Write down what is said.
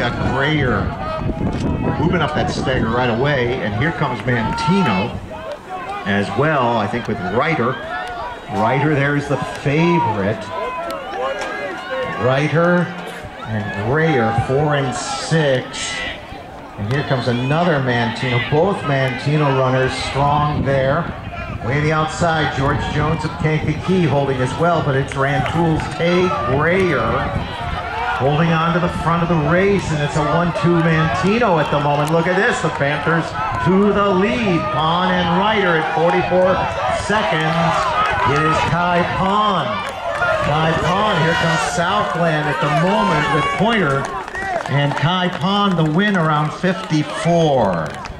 got Grayer moving up that stagger right away, and here comes Mantino as well, I think with Reiter. Reiter there's the favorite. Reiter and Grayer, 4 and 6. And here comes another Mantino. Both Mantino runners strong there. Way on the outside, George Jones of Kankakee holding as well, but it's Rantoul's Tay Grayer holding on to the front of the race, and it's a 1-2 Mantino at the moment. Look at this, the Panthers to the lead. Pon and Reiter at 44 seconds. It is Kai Pon. Kai Pon, here comes Southland at the moment with Pointer, and Kai Pon the win around 54.